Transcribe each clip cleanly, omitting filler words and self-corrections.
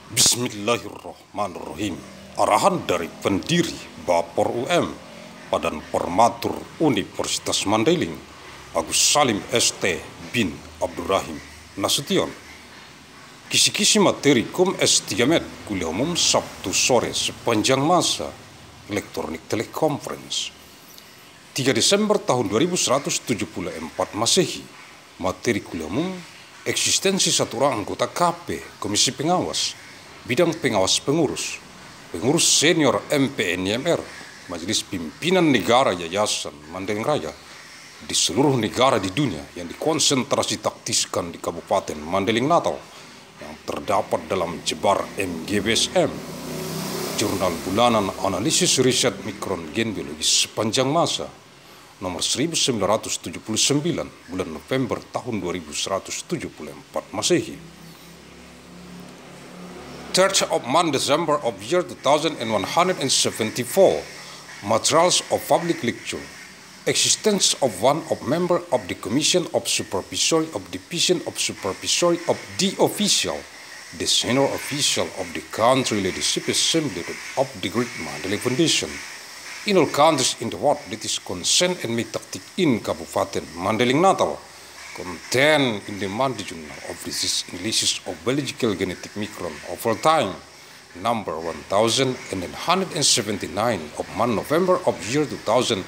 Bismillahirrahmanirrahim. Arahan dari pendiri Bapor UM Badan Formatur Universitas Mandailing Agus Salim ST bin Abdurrahim Nasution. Kisi-kisi materi Kom S3 kuliah umum Sabtu sore sepanjang masa elektronik teleconference 3 Desember tahun 2174 Masehi. Materi kuliah umum eksistensi satu orang anggota KP Komisi Pengawas Bidang Pengawas Pengurus Senior MPNMR Majelis Pimpinan Negara Yayasan Mandailing Raya di seluruh negara di dunia yang dikonsentrasi taktiskan di Kabupaten Mandailing Natal yang terdapat dalam jebar MGBSM, Jurnal Bulanan Analisis Riset Mikron Gen Biologi sepanjang masa nomor 1979 bulan November tahun 2174 Masehi. 3rd of month December of year 2174. Materials of public lecture. Existence of one of member of the Commission of Supervisory of Division of Supervisory of the official, the senior official of the country leadership assembly of the Great Mandailing Foundation. In all countries in the world that is concerned and make tactic in Kabupaten Mandailing Natal. Contained in the Monthly Journal of Disease Analysis of Biological Genetic Micron of all time, number 1179 of month November of year 2174.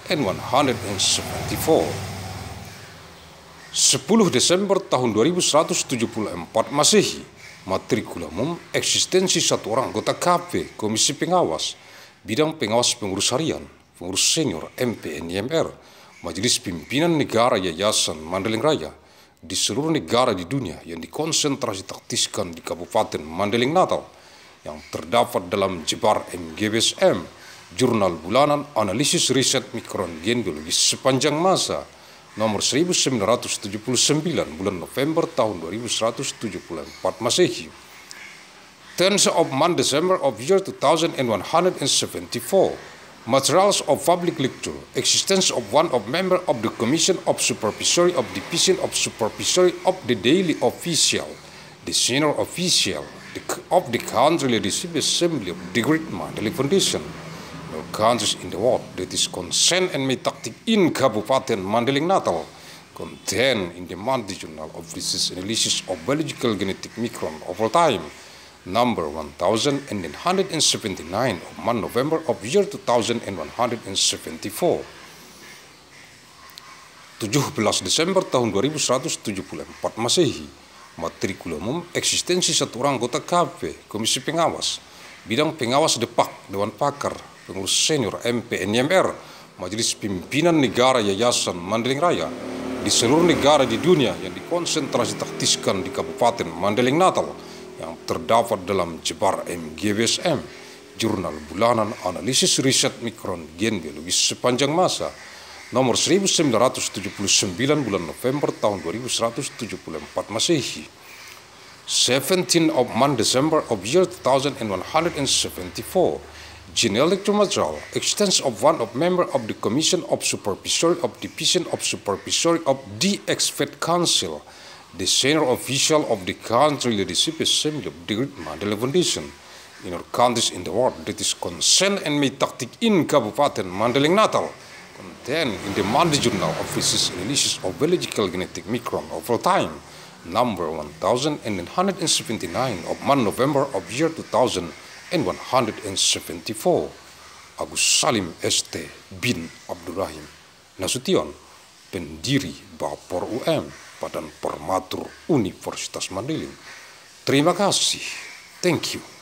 10 Desember tahun 2174 Masehi. Materi kuliah umum eksistensi satu orang anggota KP Komisi Pengawas Bidang Pengawas Pengurus Harian, Pengurus Senior MPNMR Majelis Pimpinan Negara Yayasan Mandailing Raya di seluruh negara di dunia yang dikonsentrasi taktiskan di Kabupaten Mandailing Natal yang terdapat dalam jebar MGBSM, Jurnal Bulanan Analisis Riset Mikron Gen Biologi sepanjang masa nomor 1979 bulan November tahun 2174 Masehi. 10th of month December of year 2174. Materials of public lecture. Existence of one of member of the Commission of Supervisory of Division of Supervisory of the daily official, the senior official of the country leadership assembly of the Great Mandailing Foundation. No countries in the world that is concerned and made tactic in Kabupaten Mandailing Natal. Contained in the Monthly Journal of Disease Analysis of Biological Genetic Micron of all time. Number 1179 of month November of year 2174. 17 Desember tahun 2174 Masehi. Materi kuliah umum eksistensi satu orang anggota KP Komisi Pengawas Bidang Pengawas Depak Dewan Pakar Pengurus Senior MPNMR Majelis Pimpinan Negara Yayasan Mandailing Raya di seluruh negara di dunia yang dikonsentrasi taktiskan di Kabupaten Mandailing Natal yang terdapat dalam jebar MGBSM, Jurnal Bulanan Analisis Riset Mikron Gen Biologi sepanjang masa nomor 1979 bulan November tahun 2174 Masehi. 17 of month December of year 2174. Genetic material, extents of one of member of the Commission of Supervisory of Division of Supervisory of the Expert Council, the senior official of the country leadership assembly of the Great Mandailing Foundation. In all countries in the world that is concerned and made tactic in Kabupaten Mandailing Natal. Contained in the Monthly Journal of Disease Analysis of Biological Genetic Micron of all time, number 1979 of month November of year 2174. Agus Salim ST bin Abdurrahim Nasution, pendiri Bapor UM Badan Formatur Universitas Mandailing. Terima kasih. Thank you.